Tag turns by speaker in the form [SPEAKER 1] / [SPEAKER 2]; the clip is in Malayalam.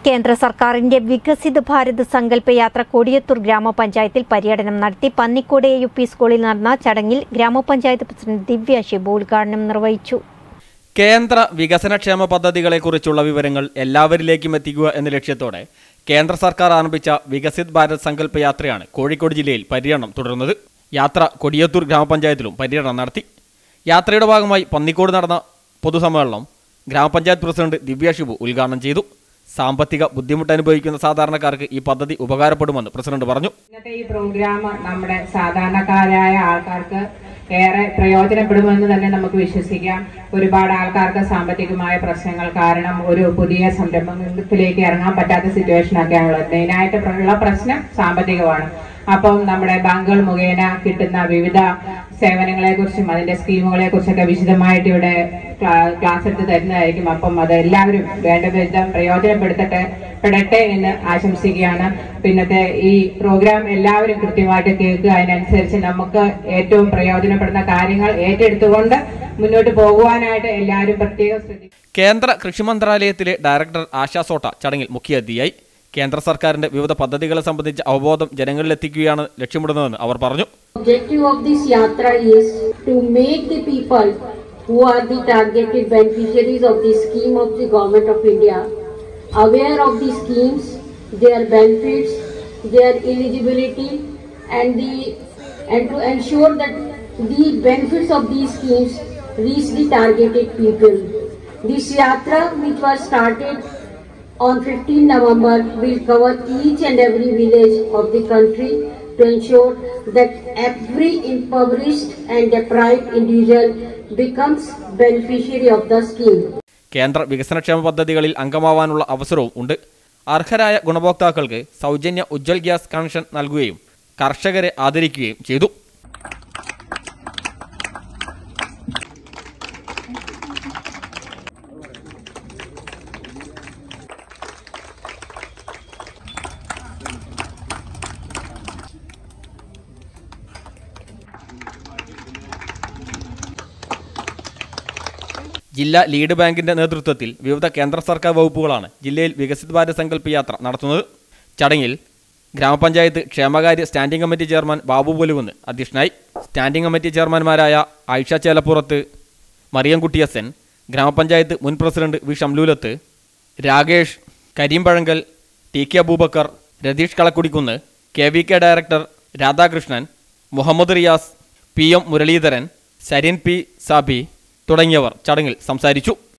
[SPEAKER 1] കേന്ദ്ര സർക്കാരിന്റെ വികസിത ഭാരത് സങ്കല്പ യാത്ര കൊടിയത്തൂർ ഗ്രാമപഞ്ചായത്തിൽ പര്യടനം നടത്തി. പന്നിക്കോട് UP സ്കൂളിൽ നടന്ന ചടങ്ങിൽ ഗ്രാമപഞ്ചായത്ത് പ്രസിഡന്റ് ദിവ്യ ഷിബു ഉദ്ഘാടനം നിർവഹിച്ചു.
[SPEAKER 2] കേന്ദ്ര വികസനക്ഷേമ പദ്ധതികളെക്കുറിച്ചുള്ള വിവരങ്ങൾ എല്ലാവരിലേക്കും എത്തിക്കുക എന്ന ലക്ഷ്യത്തോടെ കേന്ദ്ര സർക്കാർ ആരംഭിച്ച വികസിത് ഭാരത് സങ്കല്പ യാത്രയാണ് കോഴിക്കോട് ജില്ലയിൽ പര്യടനം തുടർന്നത്. യാത്ര കൊടിയത്തൂർ ഗ്രാമപഞ്ചായത്തിലും പര്യടനം നടത്തി. യാത്രയുടെ ഭാഗമായി പന്നിക്കോട് നടന്ന പൊതുസമ്മേളനം ഗ്രാമപഞ്ചായത്ത് പ്രസിഡന്റ് ദിവ്യ ഷിബു ഉദ്ഘാടനം ചെയ്തു. സാമ്പത്തിക ബുദ്ധിമുട്ട് അനുഭവിക്കുന്ന സാധാരണക്കാർക്ക് ഈ പദ്ധതി ഉപകാരപ്പെടുമെന്ന് പ്രസിഡന്റ് പറഞ്ഞു.
[SPEAKER 3] ഇന്നത്തെ ഈ പ്രോഗ്രാം നമ്മുടെ സാധാരണക്കാരായ ആൾക്കാർക്ക് ഏറെ പ്രയോജനപ്പെടുമെന്ന് തന്നെ നമുക്ക് വിശ്വസിക്കാം. ഒരുപാട് ആൾക്കാർക്ക് സാമ്പത്തികമായ പ്രശ്നങ്ങൾ കാരണം ഒരു പുതിയ സംരംഭത്തിലേക്ക് ഇറങ്ങാൻ പറ്റാത്ത സിറ്റുവേഷൻ ഒക്കെയാണുള്ളത്. മെയിനായിട്ടുള്ള പ്രശ്നം സാമ്പത്തികമാണ്. അപ്പം നമ്മുടെ ബാങ്കുകൾ മുഖേന കിട്ടുന്ന വിവിധ സേവനങ്ങളെ കുറിച്ചും അതിന്റെ സ്കീമുകളെ കുറിച്ചൊക്കെ വിശദമായിട്ട് ഇവിടെ ക്ലാസ് എടുത്ത് തരുന്നതായിരിക്കും. അപ്പം അത് എല്ലാവരും വേണ്ട വിധം പ്രയോജനപ്പെടുത്തപ്പെടട്ടെ എന്ന് ആശംസിക്കുകയാണ്. പിന്നത്തെ ഈ പ്രോഗ്രാം എല്ലാവരും കൃത്യമായിട്ട് കേൾക്കുക. അതിനനുസരിച്ച് നമുക്ക് ഏറ്റവും പ്രയോജനപ്പെടുന്ന കാര്യങ്ങൾ ഏറ്റെടുത്തുകൊണ്ട് മുന്നോട്ട് പോകുവാനായിട്ട് എല്ലാവരും പ്രത്യേകം ശ്രദ്ധിക്കും.
[SPEAKER 2] കേന്ദ്ര കൃഷി മന്ത്രാലയത്തിലെ ഡയറക്ടർ ആശാ സോട്ട ചടങ്ങിൽ മുഖ്യാതിഥിയായി. കേന്ദ്ര സർക്കാരിന്റെ വിവിധ പദ്ധതികളെ സംബന്ധിച്ച അവബോധം ജനങ്ങളിലെത്തിക്കുകയാണ് ലക്ഷ്യമിടുന്നതെന്ന് അവർ പറഞ്ഞു.
[SPEAKER 4] Objective of this yatra is to make the people who are the targeted beneficiaries of the scheme of the Government of India aware of the schemes, their benefits, their eligibility, and to ensure that the benefits of these schemes reach the targeted people. This yatra, which was started on 15 November, will cover each and every village of the country to ensure that every impoverished and deprived individual becomes beneficiary of the scheme.
[SPEAKER 2] കേന്ദ്ര വികസനക്ഷേമ പദ്ധതികളിൽ അംഗമാവാനുള്ള അവസരവും ഉണ്ട്. അർഹരായ ഗുണഭോക്താക്കൾക്ക് സൗജന്യ ഉജ്ജ്വൽ ഗ്യാസ് കണക്ഷൻ നൽകുകയും കർഷകരെ ആദരിക്കുകയും ചെയ്തു. ജില്ലാ ലീഡ് ബാങ്കിന്റെ നേതൃത്വത്തിൽ വിവിധ കേന്ദ്ര സർക്കാർ വകുപ്പുകളാണ് ജില്ലയിൽ വികസിത് ഭാരത് സങ്കല്പ യാത്ര നടത്തുന്നത്. ചടങ്ങിൽ ഗ്രാമപഞ്ചായത്ത് ക്ഷേമകാര്യ standing committee chairman Babu Polukunnu അധ്യക്ഷനായി. സ്റ്റാൻഡിംഗ് കമ്മിറ്റി ചെയർമാൻമാരായ ആയിഷ ചേലപ്പുറത്ത്, മറിയംകുട്ടിയസൻ, ഗ്രാമപഞ്ചായത്ത് മുൻ president V Shamlulath, Rakesh, Kareem Pazhangal, TK Aboobacker, Ratheesh Kalakkudikkunnu, KVK director Radhakrishnan, Muhammad Riyas, PM Muraleedharan, Sarin P Sabi തുടങ്ങിയവർ ചടങ്ങിൽ സംസാരിച്ചു.